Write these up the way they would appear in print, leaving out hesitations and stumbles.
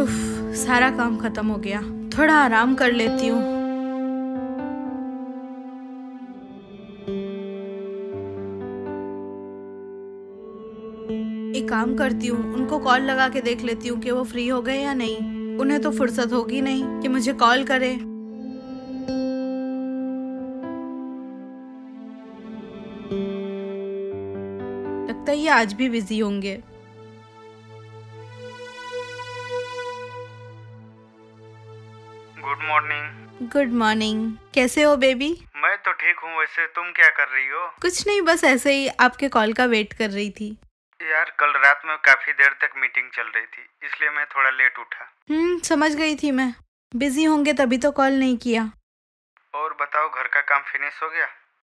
उफ, सारा काम खत्म हो गया। थोड़ा आराम कर लेती हूँ। एक काम करती हूँ, उनको कॉल लगा के देख लेती हूँ कि वो फ्री हो गए या नहीं। उन्हें तो फुर्सत होगी नहीं कि मुझे कॉल करे। लगता है ये आज भी बिजी होंगे। Good morning. Good morning. कैसे हो बेबी? मैं तो ठीक हूँ, वैसे तुम क्या कर रही हो? कुछ नहीं, बस ऐसे ही आपके कॉल का वेट कर रही थी। यार कल रात में काफी देर तक मीटिंग चल रही थी, इसलिए मैं थोड़ा लेट उठा। समझ गई थी मैं। बिजी होंगे तभी तो कॉल नहीं किया। और बताओ, घर का काम फिनिश हो गया?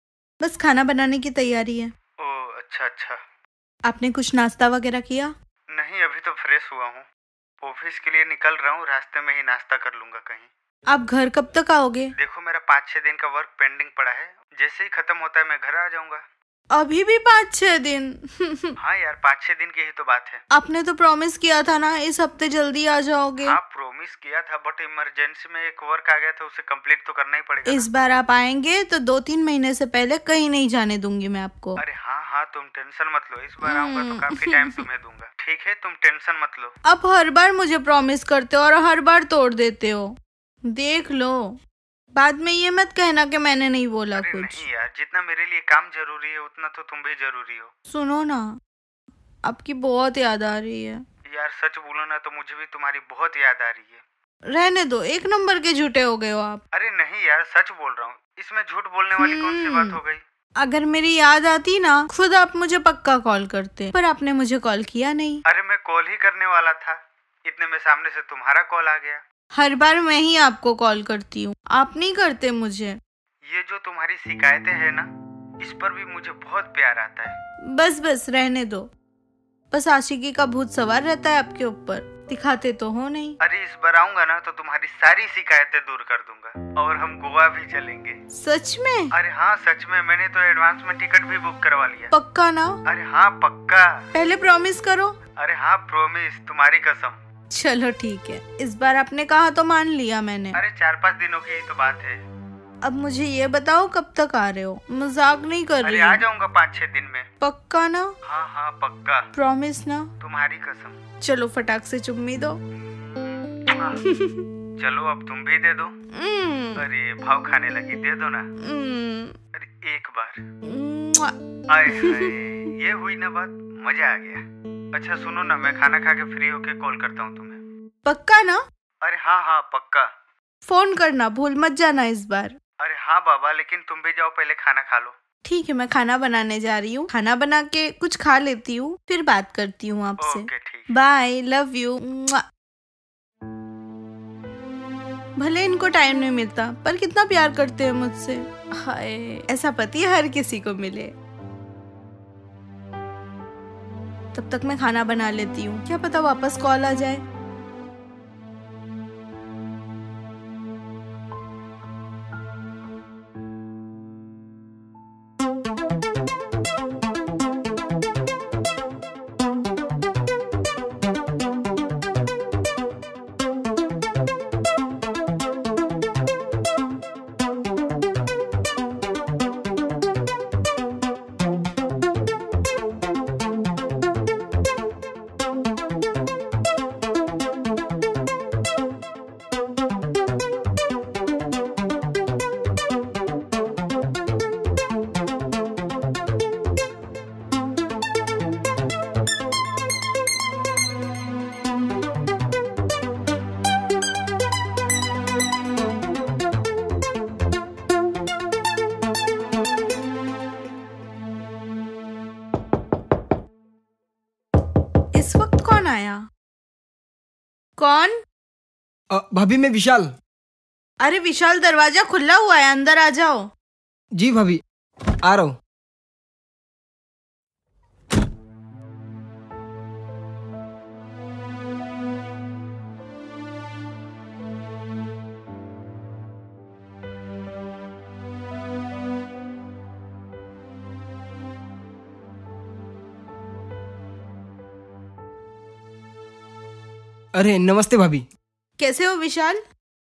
बस खाना बनाने की तैयारी है। ओह अच्छा अच्छा। आपने कुछ नाश्ता वगैरह किया? नहीं, अभी तो फ्रेश हुआ हूँ। ऑफिस के लिए निकल रहा हूँ, रास्ते में ही नाश्ता कर लूंगा कहीं। आप घर कब तक आओगे? देखो, मेरा 5-6 दिन का वर्क पेंडिंग पड़ा है, जैसे ही खत्म होता है मैं घर आ जाऊंगा। अभी भी 5-6 दिन? हाँ यार, 5-6 दिन की ही तो बात है। आपने तो प्रॉमिस किया था ना इस हफ्ते जल्दी आ जाओगे। हाँ प्रॉमिस किया था, बट इमरजेंसी में एक वर्क आ गया था, उसे कंप्लीट तो करना ही पड़ेगा। इस बार आप आएंगे तो 2-3 महीने से पहले कहीं नहीं जाने दूंगी मैं आपको। अरे हाँ हाँ, तुम टेंशन मत लो, इस बार आऊंगा तो काफी टाइम तुम्हें दूंगा। ठीक है, तुम टेंशन मत लो। आप हर बार मुझे प्रॉमिस करते हो और हर बार तोड़ देते हो। देख लो, बाद में ये मत कहना कि मैंने नहीं बोला अरे कुछ। नहीं यार, जितना मेरे लिए काम जरूरी है उतना तो तुम भी जरूरी हो। सुनो ना, आपकी बहुत याद आ रही है। यार सच बोलो ना तो मुझे भी तुम्हारी बहुत याद आ रही है। रहने दो, एक नंबर के झूठे हो गए हो आप। अरे नहीं यार, सच बोल रहा हूँ, इसमें झूठ बोलने वाली कौन सी बात हो गई? अगर मेरी याद आती ना, खुद आप मुझे पक्का कॉल करते, पर आपने मुझे कॉल किया नहीं। अरे मैं कॉल ही करने वाला था, इतने में सामने से तुम्हारा कॉल आ गया। हर बार मैं ही आपको कॉल करती हूँ, आप नहीं करते मुझे। ये जो तुम्हारी शिकायतें है ना, इस पर भी मुझे बहुत प्यार आता है। बस बस रहने दो। बस आशिकी का भूत सवार रहता है आपके ऊपर, दिखाते तो हो नहीं। अरे इस बार आऊंगा ना तो तुम्हारी सारी शिकायतें दूर कर दूंगा और हम गोवा भी चलेंगे। सच में? अरे हाँ सच में, मैंने तो एडवांस में टिकट भी बुक करवा लिया। पक्का ना? अरे हाँ पक्का। पहले प्रॉमिस करो। अरे हाँ प्रॉमिस, तुम्हारी कसम। चलो ठीक है, इस बार आपने कहा तो मान लिया मैंने। अरे 4-5 दिनों की ही तो बात है। अब मुझे ये बताओ कब तक आ रहे हो? मजाक नहीं कर रही। अरे आ जाऊंगा 5-6 दिन में। पक्का ना? हाँ हाँ पक्का। प्रॉमिस ना? तुम्हारी कसम। चलो फटाक से चुम्मी दो। चलो अब तुम भी दे दो। अरे भाव खाने लगी, दे दो ना। अरे एक बार। आए हाय, ये हुई ना बात, मजा आ गया। अच्छा सुनो ना, मैं खाना खा के फ्री होके कॉल करता हूँ तुम्हें। पक्का ना? अरे हाँ हाँ पक्का। फोन करना भूल मत जाना इस बार। अरे हाँ बाबा, लेकिन तुम भी जाओ, पहले खाना खा लो। ठीक है, मैं खाना बनाने जा रही हूँ। खाना बना के कुछ खा लेती हूँ, फिर बात करती हूँ आपसे। ओके ठीक। Bye, love you. भले इनको टाइम नहीं मिलता, पर कितना प्यार करते हैं मुझसे। हाय, ऐसा पति हर किसी को मिले। तब तक मैं खाना बना लेती हूँ, क्या पता वापस कॉल आ जाए। इस वक्त कौन आया? कौन? भाभी मैं विशाल। अरे विशाल, दरवाजा खुला हुआ है, अंदर आ जाओ। जी भाभी, आ रहा हूँ। अरे नमस्ते भाभी। कैसे हो विशाल?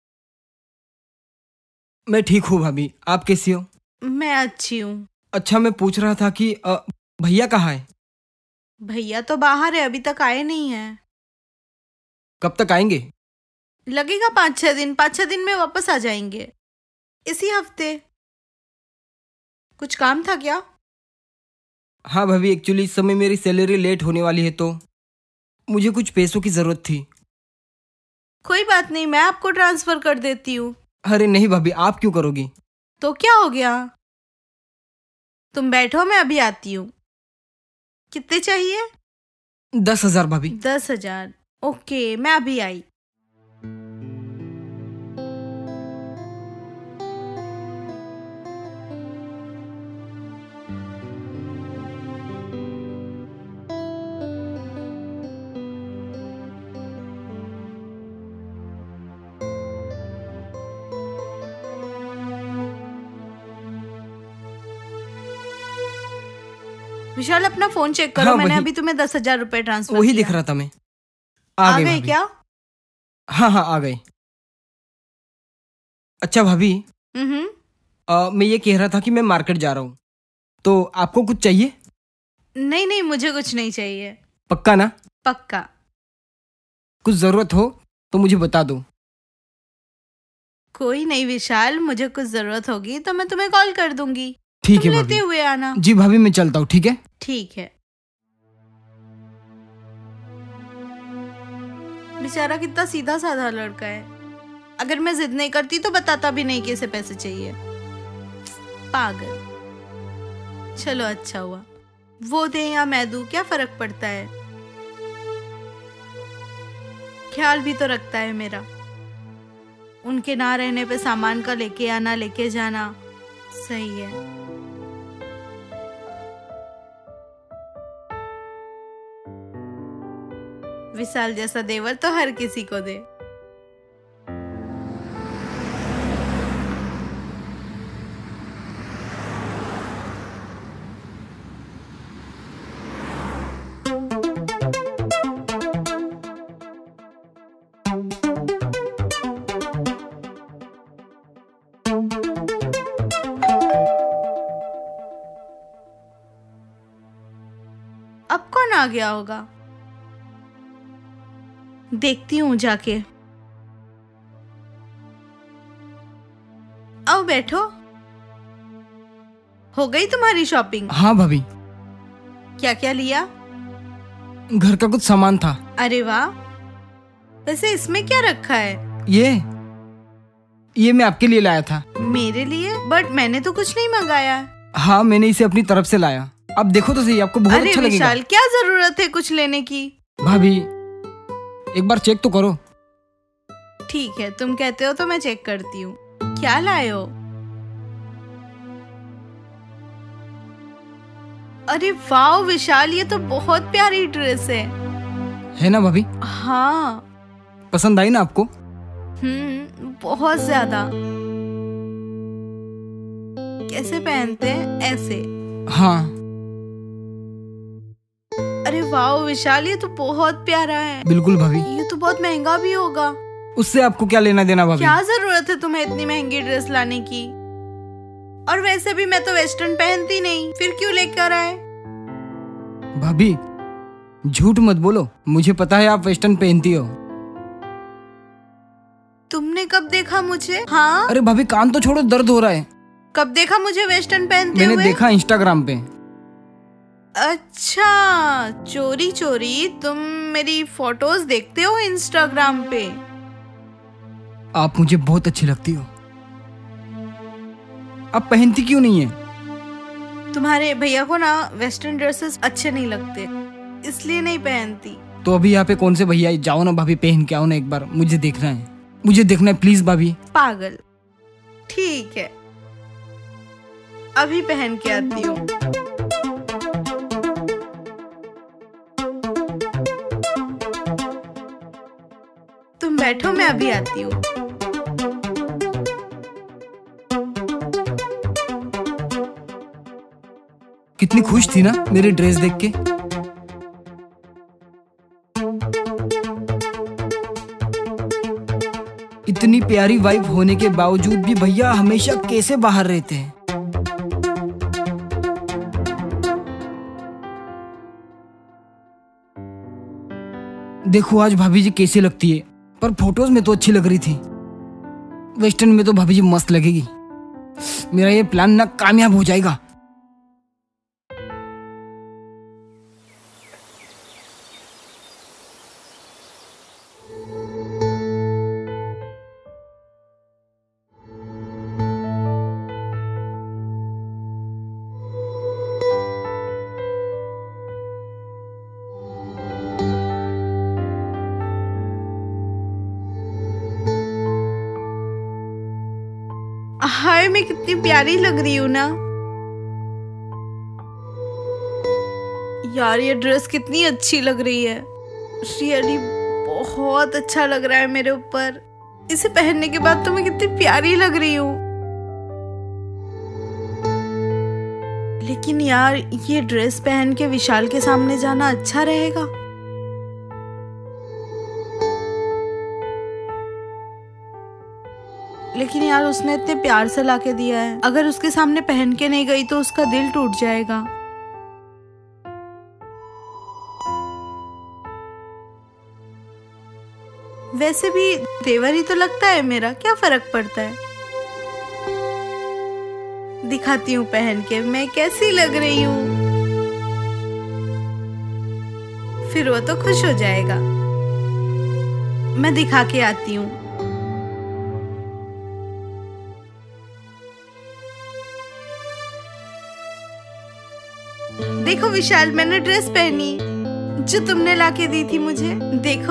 मैं ठीक हूँ भाभी, आप कैसी हो? मैं अच्छी हूँ। अच्छा, मैं पूछ रहा था कि भैया कहाँ है? भैया तो बाहर है, अभी तक आए नहीं है। कब तक आएंगे? लगेगा 5-6 दिन। 5-6 दिन में वापस आ जाएंगे, इसी हफ्ते। कुछ काम था क्या? हाँ भाभी, एक्चुअली इस समय मेरी सैलरी लेट होने वाली है तो मुझे कुछ पैसों की जरूरत थी। कोई बात नहीं, मैं आपको ट्रांसफर कर देती हूँ। अरे नहीं भाभी, आप क्यों करोगी? तो क्या हो गया? तुम बैठो, मैं अभी आती हूँ। कितने चाहिए? 10,000 भाभी। 10,000? ओके, मैं अभी आई। विशाल, अपना फोन चेक करो। हाँ, मैंने वही। अभी तुम्हें 10,000 रुपए ट्रांसफर वही किया। दिख रहा था मैं। आ गए गए भाभी। क्या? हाँ हाँ, आ गए। अच्छा भाभी, मैं ये कह रहा था कि मैं मार्केट जा रहा हूँ, तो आपको कुछ चाहिए? नहीं नहीं, मुझे कुछ नहीं चाहिए। पक्का ना? पक्का। कुछ जरूरत हो तो मुझे बता दो। कोई नहीं विशाल, मुझे कुछ जरूरत होगी तो मैं तुम्हें कॉल कर दूंगी। ठीक तुम है लेते भाभी। हुए आना। जी भाभी, मैं चलता हूँ, ठीक है? ठीक है। बेचारा कितना सीधा साधा लड़का है। अगर मैं जिद नहीं करती तो बताता भी नहीं कि इसे पैसे चाहिए। पागल। चलो, अच्छा हुआ। वो दे या मैं दूं, क्या फर्क पड़ता है? ख्याल भी तो रखता है मेरा। उनके ना रहने पे सामान का लेके आना, लेके जाना सही है। विशाल जैसा देवर तो हर किसी को दे। अब कौन आ गया होगा? देखती हूँ जाके। आओ बैठो। हो गई तुम्हारी शॉपिंग? हाँ भाभी, क्या क्या लिया? घर का कुछ सामान था। अरे वाह। वैसे इसमें क्या रखा है? ये मैं आपके लिए लाया था। मेरे लिए? बट मैंने तो कुछ नहीं मंगाया। हाँ, मैंने इसे अपनी तरफ से लाया। अब देखो तो सही, आपको बहुत अरे अच्छा लगेगा। विशाल, क्या जरूरत है कुछ लेने की? भाभी, एक बार चेक तो करो। ठीक है, तुम कहते हो तो मैं चेक करती हूँ। क्या लाए हो? अरे वाह विशाल, ये तो बहुत प्यारी ड्रेस है ना भाभी? हाँ। पसंद आई ना आपको? बहुत ज्यादा। कैसे पहनते हैं? ऐसे? हाँ। अरे वाह विशाल, ये तो बहुत प्यारा है। बिल्कुल भाभी। ये तो बहुत महंगा भी होगा। उससे आपको क्या लेना देना भाभी? क्या जरूरत है तुम्हें इतनी महंगी ड्रेस लाने की? और वैसे भी मैं तो वेस्टर्न पहनती नहीं, फिर क्यों लेकर आए? भाभी, झूठ मत बोलो, मुझे पता है आप वेस्टर्न पहनती हो। तुमने कब देखा मुझे? हाँ? अरे भाभी, कान तो छोड़ो, दर्द हो रहा है। कब देखा मुझे वेस्टर्न पहनते हुए? मैंने देखा इंस्टाग्राम पे। अच्छा, चोरी चोरी तुम मेरी फोटोज देखते हो इंस्टाग्राम पे? आप मुझे बहुत अच्छी लगती हो। आप पहनती क्यों नहीं है? तुम्हारे भैया को ना वेस्टर्न ड्रेसेस अच्छे नहीं लगते, इसलिए नहीं पहनती। तो अभी यहाँ पे कौन से भैया? जाओ ना भाभी, पहन के आओ ना एक बार, मुझे देखना है, मुझे देखना है प्लीज भाभी। पागल। ठीक है, अभी पहन के आती हूँ। तुम बैठो, मैं अभी आती हूँ। कितनी खुश थी ना मेरी ड्रेस देख के। प्यारी वाइफ होने के बावजूद भी भैया हमेशा कैसे बाहर रहते हैं। देखो आज भाभी जी कैसी लगती है, पर फोटोज में तो अच्छी लग रही थी, वेस्टर्न में तो भाभी जी मस्त लगेगी। मेरा ये प्लान ना कामयाब हो जाएगा। हाय, मैं कितनी प्यारी लग रही हूँ ना यार। ये ड्रेस कितनी अच्छी लग रही है, रियली बहुत अच्छा लग रहा है मेरे ऊपर। इसे पहनने के बाद तो मैं कितनी प्यारी लग रही हूँ। लेकिन यार ये ड्रेस पहन के विशाल के सामने जाना अच्छा रहेगा? लेकिन यार उसने इतने प्यार से लाके दिया है, अगर उसके सामने पहन के नहीं गई तो उसका दिल टूट जाएगा। वैसे भी देवर ही तो लगता है मेरा, क्या फर्क पड़ता है। दिखाती हूँ पहन के मैं कैसी लग रही हूँ, फिर वो तो खुश हो जाएगा। मैं दिखा के आती हूँ। देखो विशाल, मैंने ड्रेस पहनी जो तुमने लाके दी थी मुझे। देखो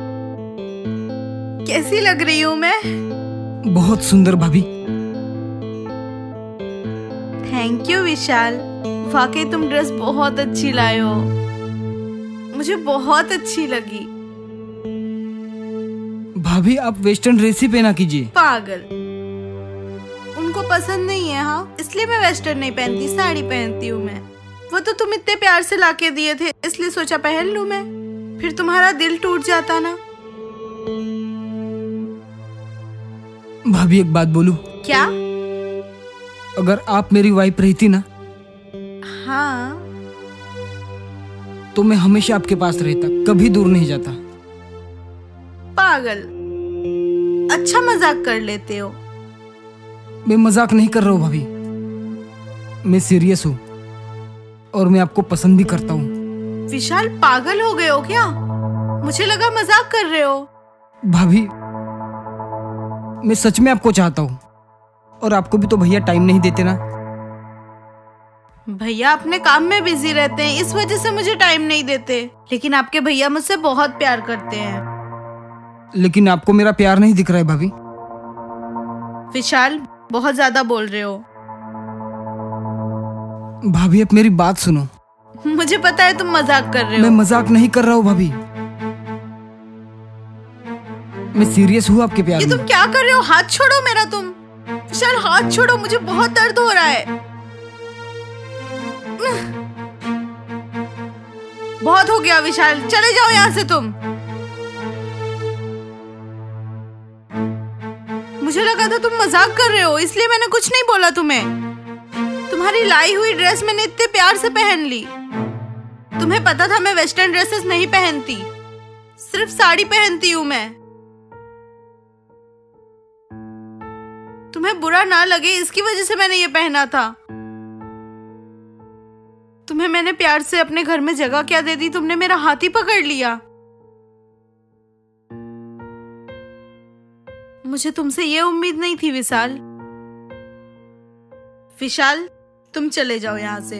कैसी लग रही हूँ मैं। बहुत सुंदर भाभी। थैंक यू विशाल, वाकई तुम ड्रेस बहुत अच्छी लाए हो, मुझे बहुत अच्छी लगी। भाभी आप वेस्टर्न ड्रेस ही पहना कीजिए। पागल, उनको पसंद नहीं है। हाँ, इसलिए मैं वेस्टर्न नहीं पहनती, साड़ी पहनती हूँ मैं। वो तो तुम इतने प्यार से लाके दिए थे, इसलिए सोचा पहन लूं मैं, फिर तुम्हारा दिल टूट जाता ना। भाभी एक बात बोलूं? क्या? अगर आप मेरी वाइफ रहती ना, हाँ, तो मैं हमेशा आपके पास रहता, कभी दूर नहीं जाता। पागल, अच्छा मजाक कर लेते हो। मैं मजाक नहीं कर रहा हूँ भाभी, मैं सीरियस हूँ और मैं आपको पसंद भी करता हूँ। विशाल पागल हो गए हो क्या? मुझे लगा मजाक कर रहे हो। भाभी मैं सच में आपको चाहता हूँ, और आपको भी तो भैया टाइम नहीं देते ना। भैया अपने काम में बिजी रहते हैं, इस वजह से मुझे टाइम नहीं देते। लेकिन आपके भैया मुझसे बहुत प्यार करते हैं। लेकिन आपको मेरा प्यार नहीं दिख रहा है भाभी। विशाल बहुत ज्यादा बोल रहे हो। भाभी अब मेरी बात सुनो। मुझे पता है तुम मजाक कर रहे हो। मैं मजाक नहीं कर रहा हूँ भाभी, मैं सीरियस हूँ आपके प्यार ये में। तुम क्या कर रहे हो? हाथ छोड़ो मेरा तुम। विशाल हाथ छोड़ो, मुझे बहुत दर्द हो रहा है। बहुत हो गया विशाल, चले जाओ यहाँ से तुम। मुझे लगा था तुम मजाक कर रहे हो, इसलिए मैंने कुछ नहीं बोला तुम्हें। तुम्हारी लाई हुई ड्रेस मैंने इतने प्यार से पहन ली। तुम्हें पता था मैं वेस्टर्न ड्रेसेस नहीं पहनती, सिर्फ साड़ी पहनती हूँ मैं। तुम्हें बुरा ना लगे इसकी वजह से मैंने ये पहना था। तुम्हें मैंने प्यार से अपने घर में जगह क्या दे दी, तुमने मेरा हाथ ही पकड़ लिया। मुझे तुमसे ये उम्मीद नहीं थी विशाल। विशाल तुम चले जाओ यहाँ से।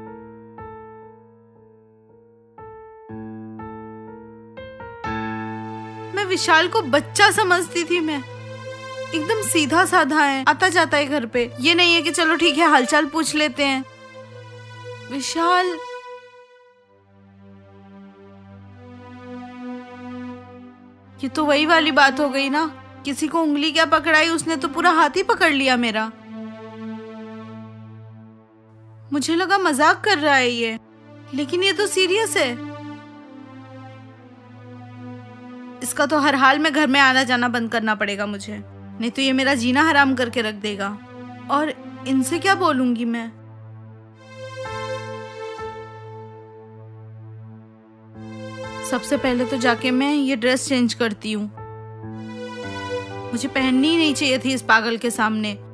मैं विशाल को बच्चा समझती थी, मैं एकदम सीधा साधा है, आता जाता है घर पे। ये नहीं है कि चलो ठीक है हालचाल पूछ लेते हैं। विशाल ये तो वही वाली बात हो गई ना, किसी को उंगली क्या पकड़ाई, उसने तो पूरा हाथ ही पकड़ लिया मेरा। मुझे लगा मजाक कर रहा है ये, लेकिन ये तो सीरियस है। इसका तो हर हाल में घर में आना जाना बंद करना पड़ेगा मुझे। नहीं तो ये मेरा जीना हराम करके रख देगा। और इनसे क्या बोलूंगी मैं? सबसे पहले तो जाके मैं ये ड्रेस चेंज करती हूँ। मुझे पहननी ही नहीं चाहिए थी इस पागल के सामने।